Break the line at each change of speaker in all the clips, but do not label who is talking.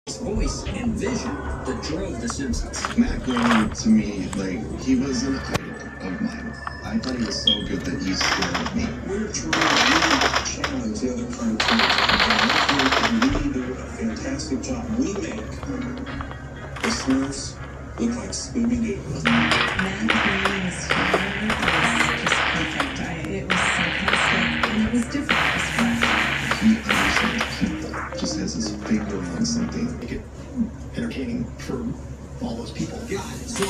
voice and vision that drove The Simpsons.
Matt Groening, to me, like, he was an idol of mine. I thought he was so good that he scared me.
We're trying to challenge the other cartoons. And we do a fantastic job. We make the Smurfs look like Scooby-Doo.
Matt Groening's humor was just perfect. It was sarcastic and it was different. It was fresh.
He understands people. Just has his finger on something.
Make it entertaining for all those people.
Yeah, so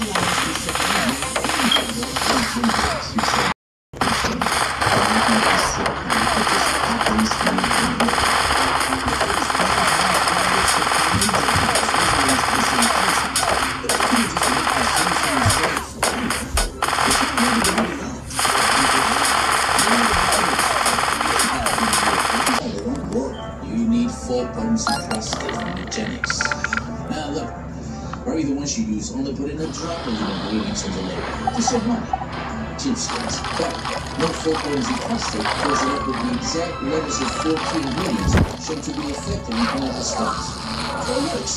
you need 4 pounds of prostate from eugenics. Now look, probably the ones you use only put in a drop of the ingredients on the label to save money. Cheap skins. But no 4 pounds of prostate fills it up with the exact levels of 4 key ingredients shown to be effective in clinical studies. So it works.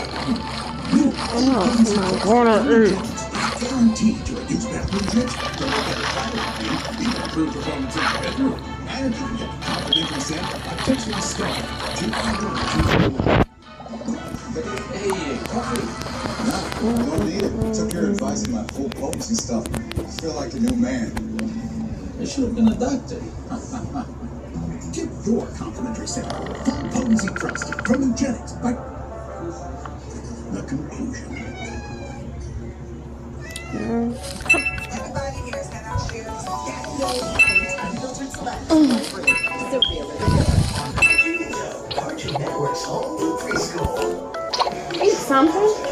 Guaranteed to reduce bathroom trips, promote better travel, improve performance in the bedroom, and you can get the confident consent of texting STAR to
Hey, coffee.
No, don't need it. Took your advice on my full potency stuff. I feel like a new man.
I should have been a doctor.
get your complimentary sample of full potency trust from eugenics by the conclusion.
Everybody here is that our share is unfiltered slut. It's a real
Cartoon Network's home to preschool.
Eat something.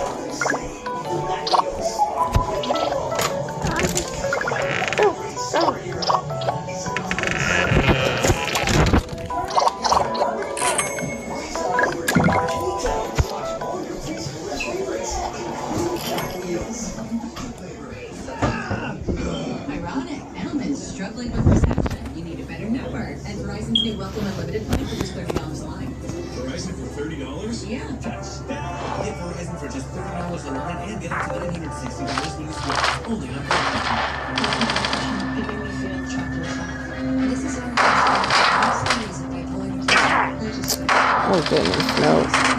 Ironic. Elman's struggling with reception. You need a better network. And Verizon's new Welcome Unlimited plan for just $30 a line.
Verizon for $30?
Yeah.
Get Verizon for just $30 a line and get up to $960 when you switch. Only on Verizon.
Giving me feel chocolate.
This is our reason by pulling.
Oh goodness, no.